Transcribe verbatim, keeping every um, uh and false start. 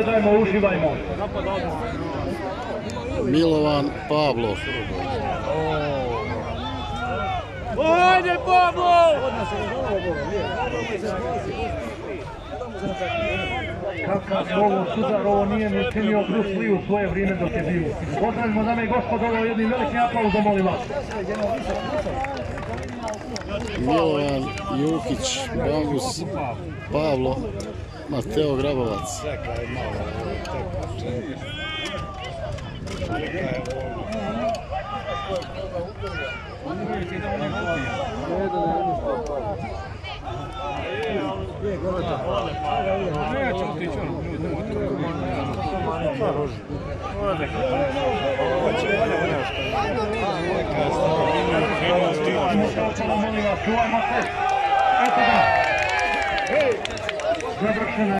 gledajmo, uživajmo. Milovan, Pablo. Ajde, Pablo! Kakav ovo sudar, ovo nije mi činio Bruce Lee u svoje vrijeme dok je bio. Pozdravimo, dame i gospodo, ovo jednim velikim aplauzom, molim vas. Milovan, Jukić, Bambus, Pablo, Mateo Grabovac. Čuvajmo se. Eto ga. Završena.